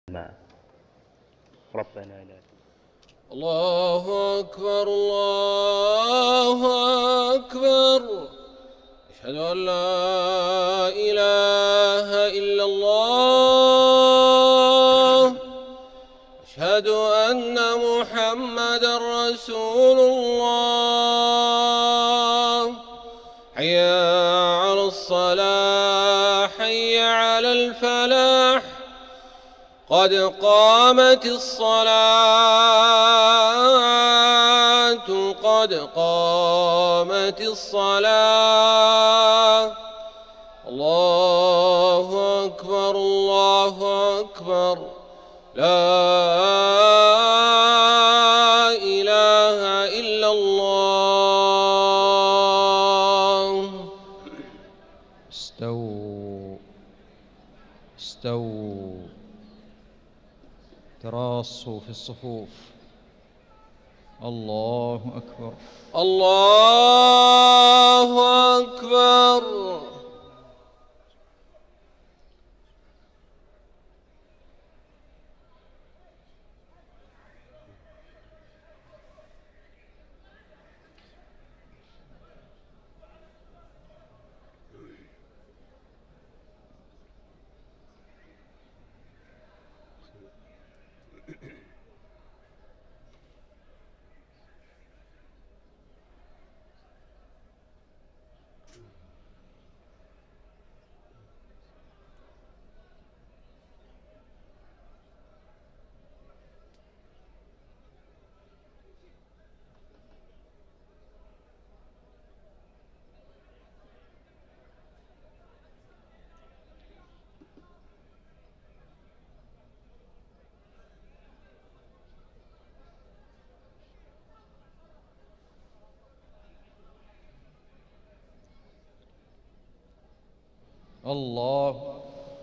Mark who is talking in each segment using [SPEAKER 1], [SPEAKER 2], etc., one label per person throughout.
[SPEAKER 1] الماء. ربنا لا
[SPEAKER 2] الله أكبر الله أكبر. أشهد أن لا إله إلا الله. أشهد أن محمدا رسول الله. حي على الصلاة حي على الفلاح. قد قامت الصلاة قد قامت الصلاة. الله أكبر الله أكبر. لا إله إلا الله.
[SPEAKER 3] استووا استووا، تراصوا في الصفوف. الله أكبر
[SPEAKER 2] الله أكبر.
[SPEAKER 3] الله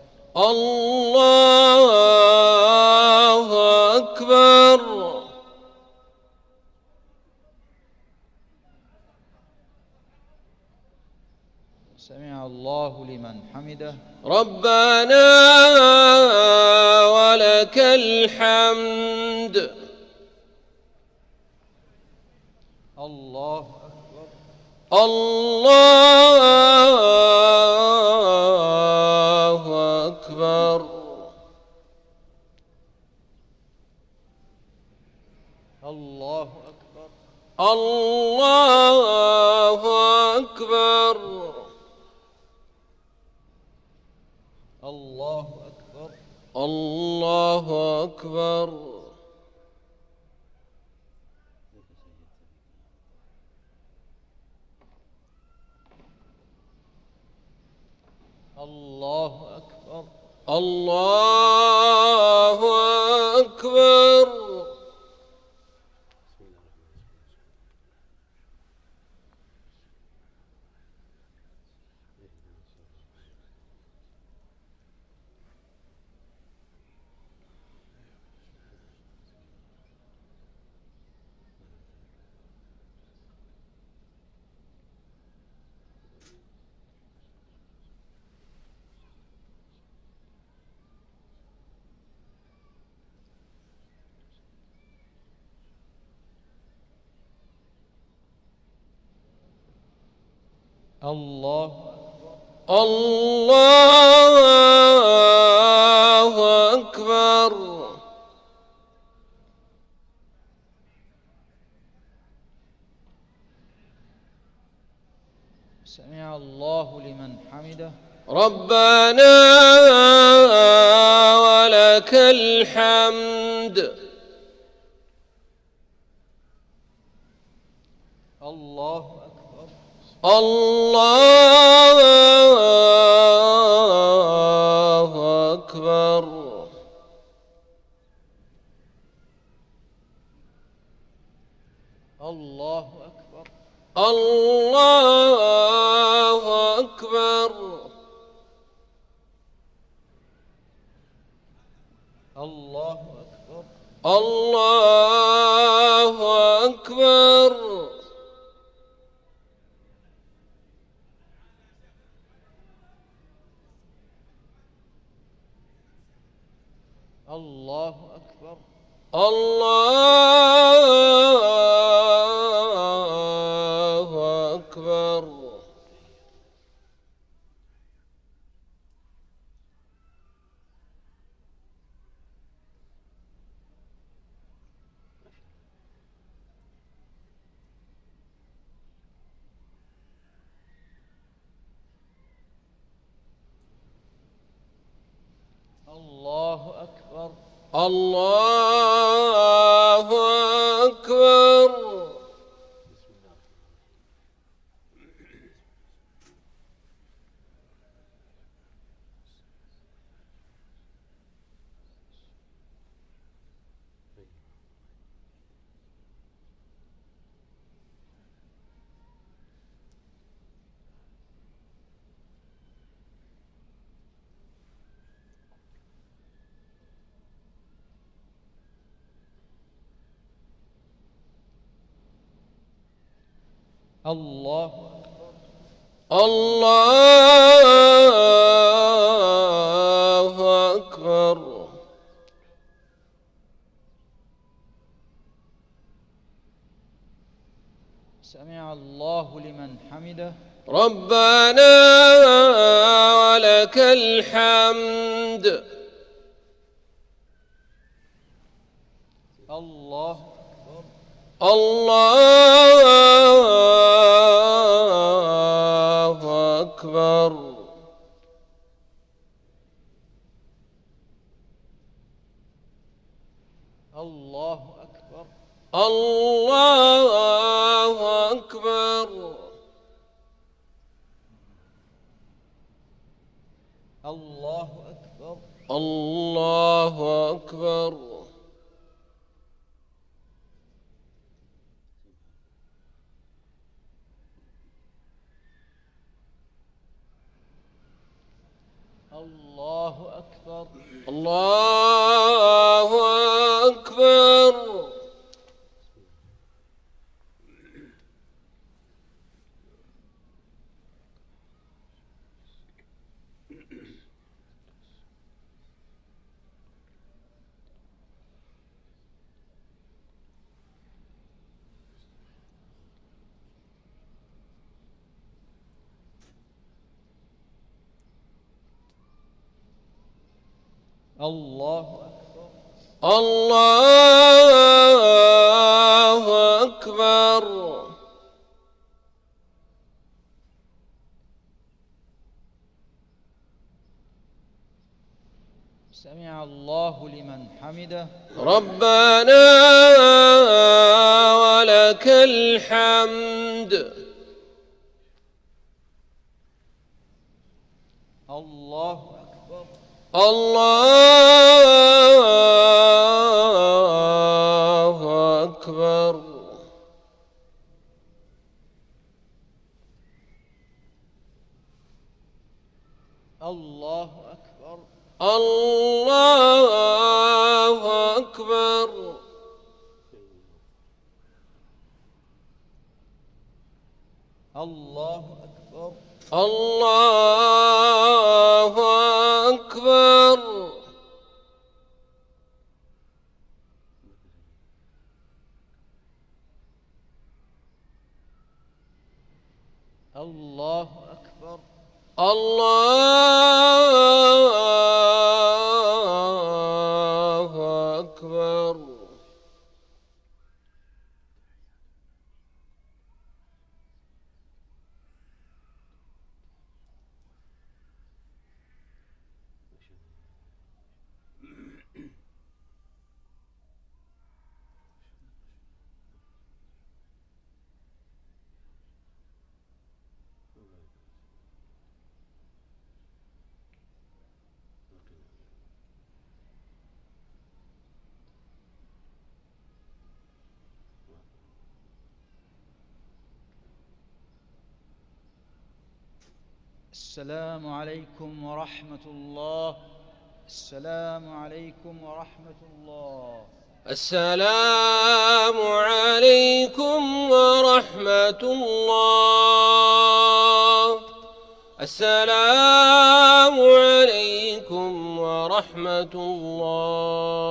[SPEAKER 2] الله أكبر.
[SPEAKER 3] سمع الله لمن حمده.
[SPEAKER 2] ربنا ولك الحمد.
[SPEAKER 3] الله أكبر
[SPEAKER 2] الله أكبر.
[SPEAKER 3] الله أكبر
[SPEAKER 2] الله أكبر.
[SPEAKER 3] الله أكبر
[SPEAKER 2] الله أكبر.
[SPEAKER 3] الله أكبر
[SPEAKER 2] الله أكبر.
[SPEAKER 3] الله
[SPEAKER 2] الله أكبر.
[SPEAKER 3] سمع الله لمن حمده.
[SPEAKER 2] ربنا ولك الحمد.
[SPEAKER 3] الله أكبر
[SPEAKER 2] الله أكبر.
[SPEAKER 3] الله أكبر
[SPEAKER 2] الله أكبر.
[SPEAKER 3] الله أكبر
[SPEAKER 2] الله أكبر.
[SPEAKER 3] الله أكبر.
[SPEAKER 2] الله أكبر.
[SPEAKER 3] الله أكبر.
[SPEAKER 2] الله أكبر.
[SPEAKER 3] الله أكبر.
[SPEAKER 2] الله أكبر.
[SPEAKER 3] سمع الله لمن حمده.
[SPEAKER 2] ربنا ولك الحمد.
[SPEAKER 3] الله أكبر.
[SPEAKER 2] الله أكبر.
[SPEAKER 3] الله أكبر.
[SPEAKER 2] الله أكبر.
[SPEAKER 3] الله أكبر.
[SPEAKER 2] الله أكبر.
[SPEAKER 3] الله أكبر.
[SPEAKER 2] الله أكبر.
[SPEAKER 3] الله أكبر.
[SPEAKER 2] الله أكبر.
[SPEAKER 3] سمع الله لمن حمده.
[SPEAKER 2] ربنا ولك الحمد.
[SPEAKER 3] الله أكبر.
[SPEAKER 2] الله أكبر.
[SPEAKER 3] الله أكبر.
[SPEAKER 2] الله أكبر.
[SPEAKER 3] الله أكبر.
[SPEAKER 2] الله أكبر.
[SPEAKER 3] الله أكبر.
[SPEAKER 2] الله أكبر.
[SPEAKER 3] السلام عليكم ورحمة الله. السلام عليكم ورحمة الله.
[SPEAKER 2] السلام عليكم ورحمة الله. السلام عليكم ورحمة الله.